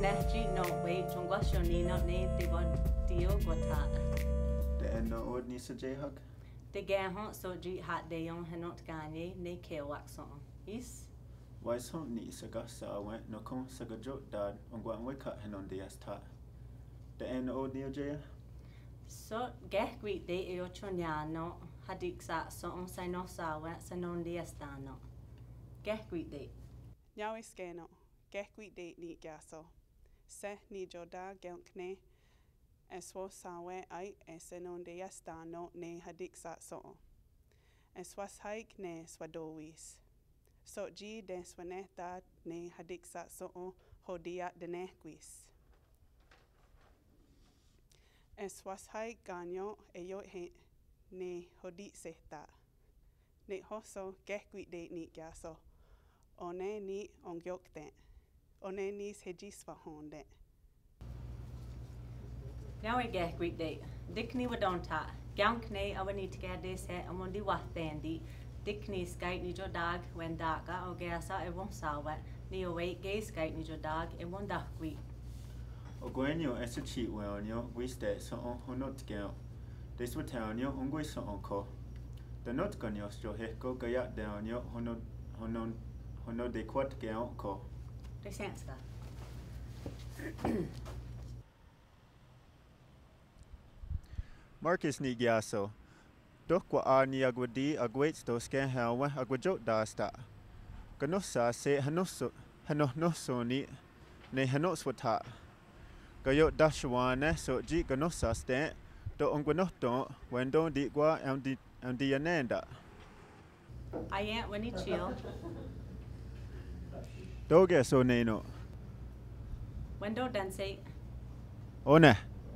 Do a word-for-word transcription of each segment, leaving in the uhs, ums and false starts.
energy no wait chung gwa shoni no ne te go dio gota. The end no old nisa j hug. The gan hot so ji hat de yon hanot ganye ne ke wax on. Is Why so ni saga sa went no con saga jot dad on gwan we cut hen on the esta. The end old neo j. So gek gwi de e o chonyano hadik sa so on sai no sa wa sa non de estano. Gek gwi de. Now is scano. Gek gwi de ni gaso. Se ni joda gelkne. Es was sawe ai es non de estano ne hadik sa so. Es was hike ne swadowis. So ji den swaneta ne hadik sa so hodia de nequis. Es was hai ganyo e yo he ne hodit seta. Ne hoso gekwi de ni gaso. One ni on gyokten. One nis hejis vahonde. Now I get great day. Dick ni wadonta. Gank ne I need to get this head and one di wathandi. Dick ni skite ni jo dog when daka o gasa e won't sawa. Ni away gay skite ni jo dog e one dark week. Ogwenyo es a cheat well yo we stay so on ho not girl. This would tell you on go so on co. The not gun yo stro heko gayat down yo hono hono hono de quat girl co. The sense that. Marcus ni giaso. Dokwa a ni agwadi agwaits to scan hawa agwajot dasta. Ganosa se hanoso hanonoso ni ne hanoswata. Gayo dashwane so ji ganosa stent do ongwanoto when don't di gwa and di and di ananda. I ain't when he chill. Doge so neno. When don't dance say. One.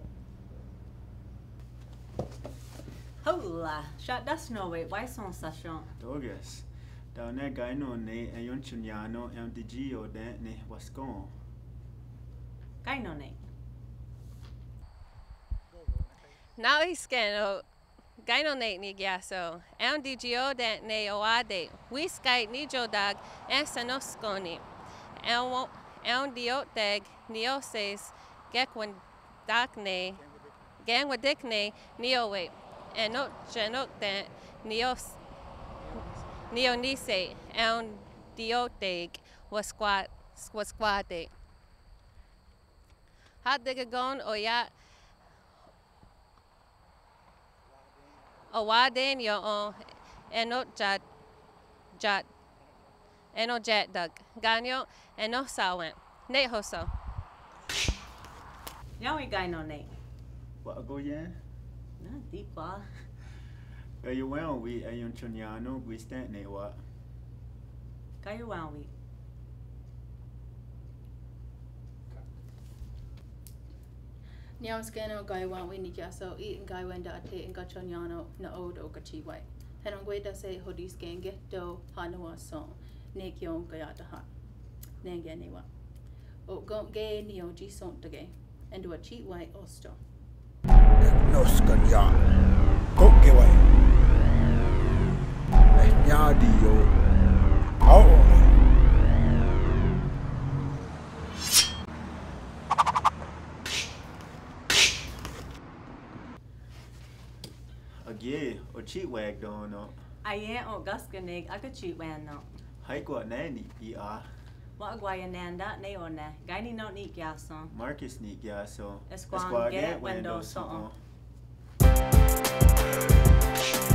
Hola, shut that's no way. Why son sachant? Doges. Down there guy no ne and yonchunyano and di gio de ne was gone. Guy no ne. Now he's scano. Gaino ne ni gaso. And D G O that ne oade. We skite ni jodag and sanosconi. And won't and dioteg neoses gekwan dakne. Gang with dick ne neoway. And not genok that neos neonise and dioteg was squat was squatting. Hot digagon or ya. O waden yo o eno jat jat eno jet dug ganyo eno sawen ne hoso. Now we guy no ne. What go yeah? No deep ba. Are you well we a yonchunyano we stand ne what? Guy wow we. Now scano guy one we need so eat and guy wenda ate and gachonyano na old okachi way. Henongweda say hodis gang get do hanawa song. Nekyon gayata ha. Nanganiwa. O go gay neo g son to gay. And do a cheat way osto. No scania. Go away. Yadio. Oh. Again, or cheat wag don't know. I ain't o gaskanig I could cheat when no. Hike what nanny e ah. What guay nanda ne or ne. Guy ni no neat gason. Marcus ni gaso. Esquan get window so. so.